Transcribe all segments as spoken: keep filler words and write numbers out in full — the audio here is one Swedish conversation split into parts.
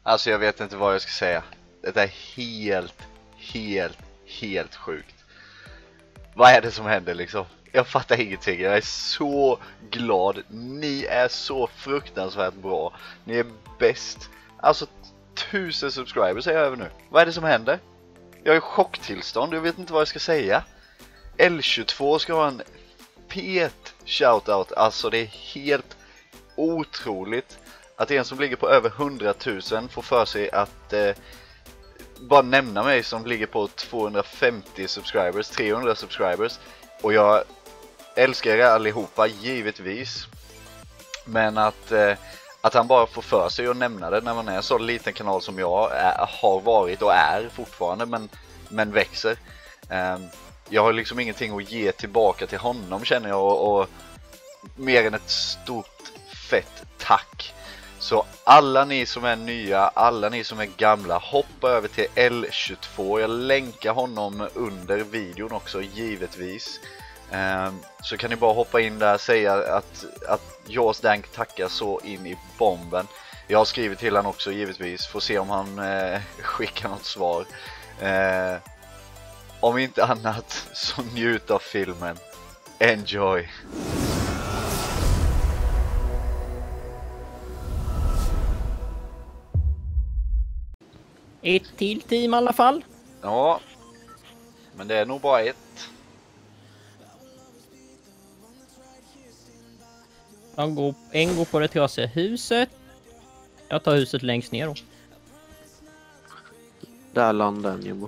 Alltså jag vet inte vad jag ska säga. Det är helt, helt, helt sjukt. Vad är det som händer liksom? Jag fattar ingenting. Jag är så glad. Ni är så fruktansvärt bra. Ni är bäst. Alltså tusen subscribers är jag över nu. Vad är det som händer? Jag är i chocktillstånd. Jag vet inte vad jag ska säga. L tjugotvå ska ha en P ett shoutout. Alltså det är helt otroligt att en som ligger på över hundratusen får för sig att eh, bara nämna mig som ligger på tvåhundrafemtio subscribers, trehundra subscribers. Och jag älskar er allihopa givetvis. Men att, eh, att han bara får för sig att nämna det när man är en så liten kanal som jag är, har varit och är fortfarande, men, men växer. Eh, jag har liksom ingenting att ge tillbaka till honom, känner jag, och, och mer än ett stort fett tack. Så alla ni som är nya, alla ni som är gamla, hoppa över till L tjugotvå. Jag länkar honom under videon också givetvis. Um, så kan ni bara hoppa in där och säga att, att Jaws Dank tackar så in i bomben. Jag har skrivit till han också givetvis. Får se om han uh, skickar något svar. Uh, om inte annat så njut av filmen. Enjoy! Ett till team i alla fall. Ja, men det är nog bara ett. Jag går, en går på det trasiga huset. Jag tar huset längst ner då. Där landar en Jumbo.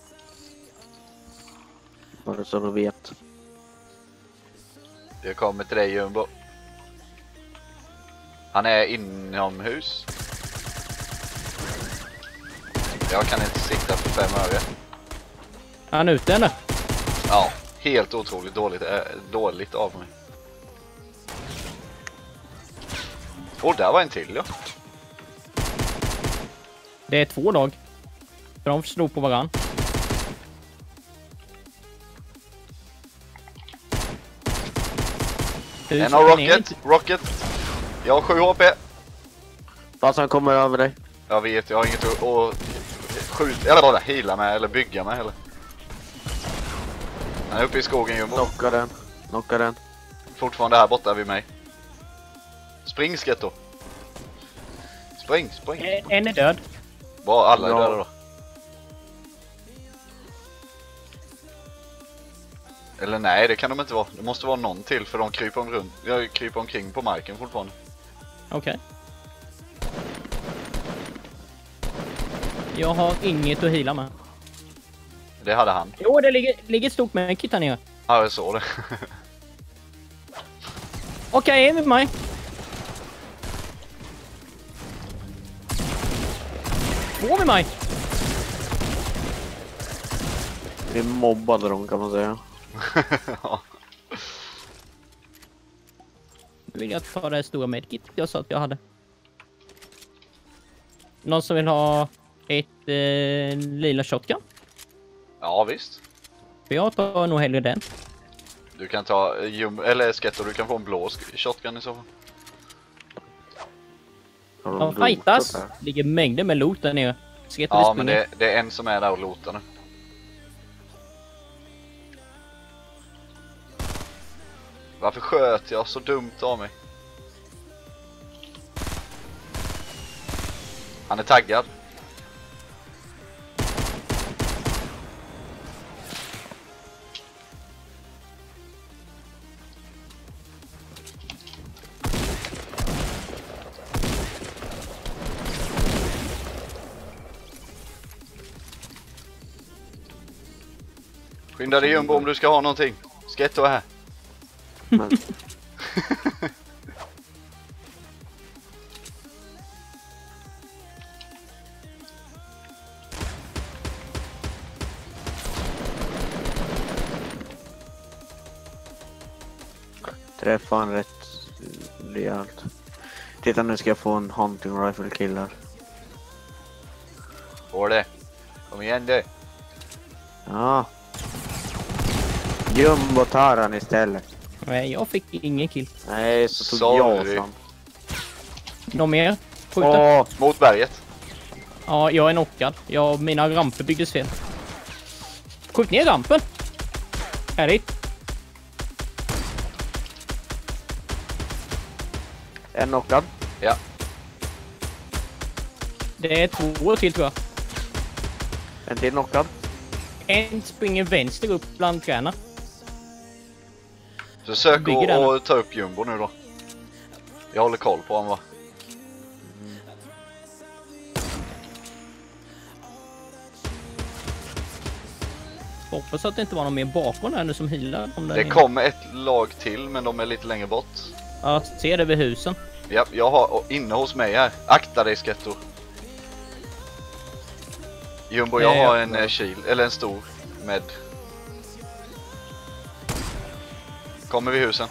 Bara så du vet. Jag kommer till dig Jumbo. Han är inomhus. Jag kan inte sikta för fem öre. Är han ute eller? Ja, helt otroligt dåligt, äh, dåligt av mig. Och där var en till, ja. Det är två lag. För de slog på varann. En har rocket, rocket. Jag har sju H P. Fast han kommer över dig. Jag vet, jag har inget att, att skjuta, eller bara hila med, eller bygga med heller. Han är uppe i skogen, Jumbo. Knocka den, knocka den. Fortfarande här borta vid mig. Spring, Sketto. Spring, spring. En, en är död. Bra, alla är Ja. döda då. Eller nej, det kan de inte vara. Det måste vara någon till, för de kryper omkring, jag kryper omkring på marken fortfarande. Okej. Okay. Jag har inget att hila med. Det hade han. Jo, det ligger, ligger ett stort medkit här nere. Ja, jag såg det. Okej, okay, med mig. Två med mig. Vi mobbade dem kan man säga. Ja. Nu vill jag ta det stora medkit jag sa att jag hade. Någon som vill ha ett eh, lila shotgun? Ja, visst. För jag tar nog hellre den. Du kan ta Jum eller Sketto, du kan få en blå shotgun i så fall. De fightas. Ligger mängder med loot där nere. Sketto Ja, men det, det är en som är där och lootar nu. Varför sköt jag så dumt av mig? Han är taggad. Skynda dig Jumbo om du ska ha någonting. Sketto är här. Men. Träffa han rätt rejält. Titta, nu ska jag få en hunting rifle killar. Får det. Kom igen du. Ja. Jumbo tar han istället. Nej, jag fick ingen kill. Nej, så tog Sorry. jag fram. Någon mer? Åh, Mot berget. Ja, jag är knockad. Jag, mina ramper byggdes fel. Skjut ner rampen. Härligt. En knockad. Ja. Det är två till tror jag. En till knockad. En springer vänster upp bland träna. Försök Bygger den. att ta upp Jumbo nu då. Jag håller koll på honom va. Hoppas att det inte var någon mer bakom här nu som healar. Om Det kommer ett lag till men de är lite längre bort. Ja, ser det vid husen. Ja, jag har och inne hos mig här. Akta dig Sketto. Jumbo, jag Nej, har jag- en eh, shield, eller en stor med. Kommer vi husen?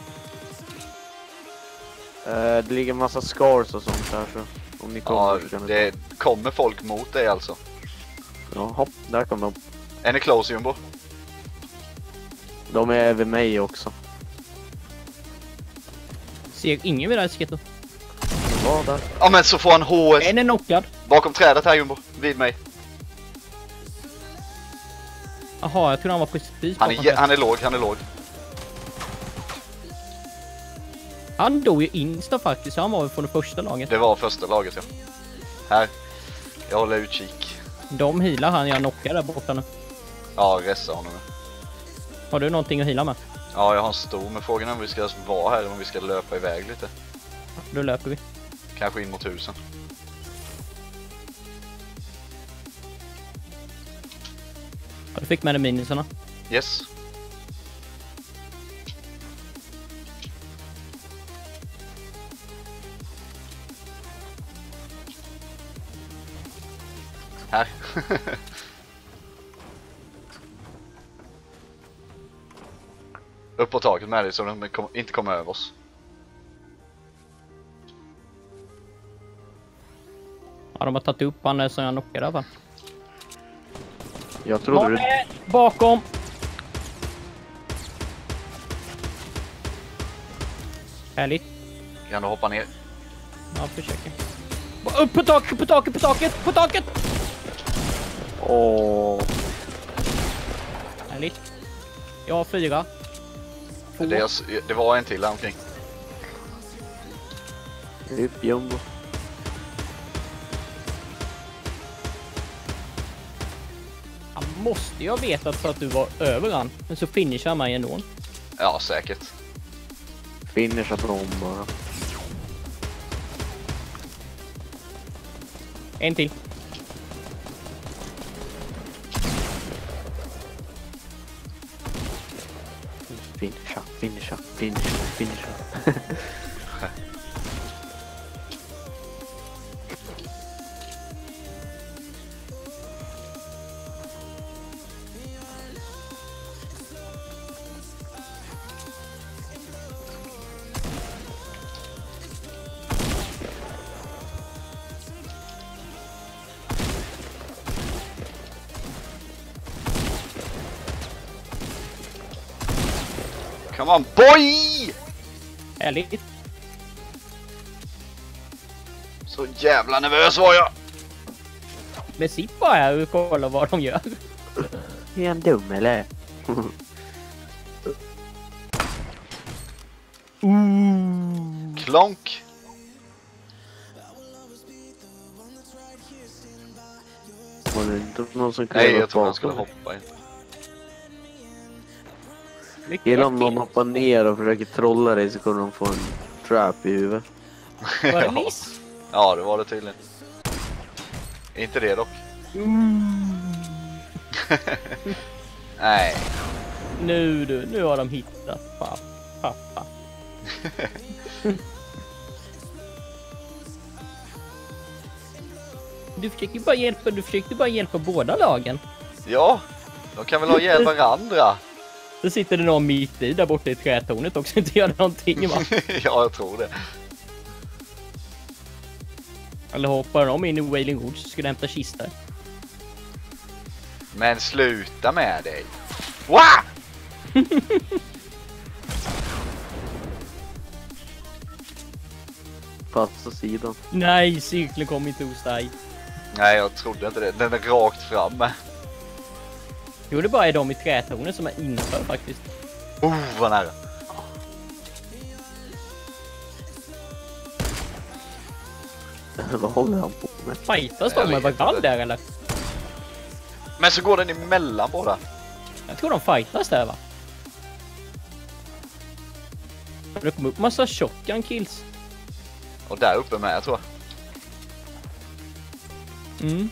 Eh, det ligger en massa scars och sånt där så om ni kommer Ja, så kan ni det kommer folk mot dig alltså. ta. Ja, hopp, där kom de. Är ni close Jumbo? De är över mig också. Ser ingen vid det här sketto. Vad där? Ja men så får han H S En är knockad. bakom trädet här Jumbo, vid mig. Jaha, jag tror han var precis Han bakom är, sig. han är låg, han är låg. Han dog ju insta faktiskt. Han var ju från det första laget. Det var första laget ja. Här. Jag håller utkik. De healar han jag knockar där borta nu. Ja, resta honom nu. Har du någonting att heala med? Ja, jag har en stor, men frågan är om vi ska vara här eller om vi ska löpa iväg lite. Då löper vi. Kanske in mot husen. Ja, du fick med dig minisarna. Yes. Här. Upp på taket med dig så de kom, inte kommer över oss. Ja, de har tagit upp han där som jag knockade i alla fall. Jag trodde du... är bakom! Härligt. Kan du hoppa ner? Ja, försöker. Bara upp på taket, på taket, på taket, på taket! Åh. Härligt. Jag har fyra. Två. Det, är- det var en till här omkring. Upp jumbo. Han måste ju ha vetat för att du var över han. Men så finishar mig ändå. Ja, säkert. Finisha dem bara. En till. Finisha, finisha, finisha, finisha. Come on boy! Härligt. Så jävla nervös var jag. Men sitt bara här och kolla vad de gör. Är han dum eller? Klonk. Var det inte någon som kunde Nej, gå jag tror han skulle bakom? hoppa in. Gillar om någon hoppar ner och försöker trolla dig så kommer de få en trap i huvudet. Var det miss? Ja, det var det tydligen. Inte det dock. Nej. Nu du, nu har de hittat pappa. pappa. Du försökte bara hjälpa, du försökte bara hjälpa båda lagen. Ja, de kan väl ha ihjäl varandra. Så sitter det någon mitt i där borta i trätornet också och inte gör någonting va? Ja, jag tror det. Eller hoppar de in i Wailing Woods och skulle hämta kistor. Men sluta med dig. Wow! Passa sidan. Nej, cirkeln kom inte hos dig. Nej, jag trodde inte det. Den är rakt fram med. Jo, det bara är de i trätornen som är inför faktiskt. Oh, vad nära. Vad håller han på med? Fightas de Jag med vet varandra inte. där eller? Men så går den emellan båda. Jag tror de fightas där va? Det kommer upp massa shotgun kills. Och där uppe med, jag tror. Mm.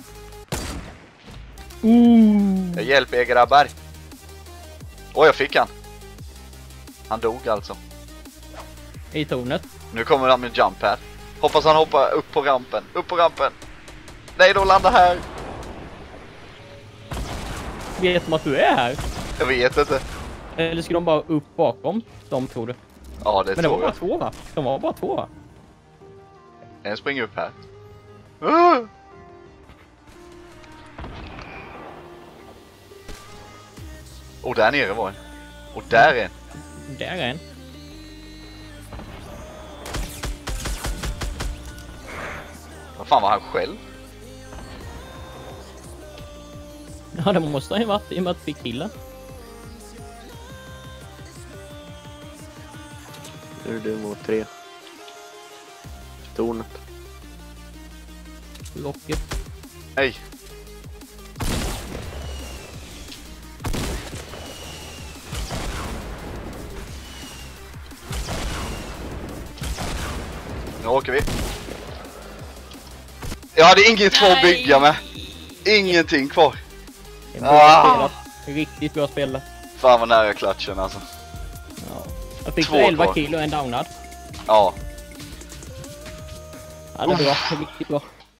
Ooh. Jag hjälper er grabbar. Åh, jag fick han. Han dog alltså. I tornet. Nu kommer han med jump här. Hoppas han hoppar upp på rampen. Upp på rampen. Nej, då landar här. Vet man att du är här? Jag vet inte. Eller ska de bara upp bakom? De tror du. Ja, det Men det var tror bara jag. två va? De var bara två va? En springer upp här. Uh! Och där nere var en. Och där är en. Där är en. Vad fan var han själv? Ja, det måste ha ju varit i och med att vi killen. Nu är du mot tre. Tornet. Locket. Nej. Nu åker vi. Jag hade inget kvar att bygga med. Ingenting kvar. Det är bra Ah. spelat. Riktigt bra spelat. Fan vad nära klatschen alltså. Ja. Jag fick Två elva kvar. kilo och en downad. Ja. Ja, det är bra. Riktigt bra.